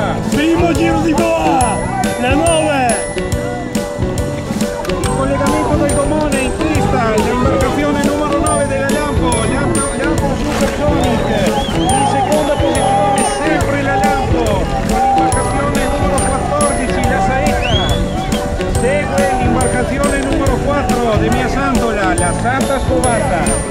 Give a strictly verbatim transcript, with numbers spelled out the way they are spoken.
Primo giro di boa, la nove. Il collegamento del gomone in pista, l'imbarcazione numero nove della Lampo, Lampo, Lampo Supersonic. In seconda posizione sempre la Lampo, con l'imbarcazione numero quattordici, la Saetta. Segue l'imbarcazione numero quattro di Mia Santola, la Santa Scovata.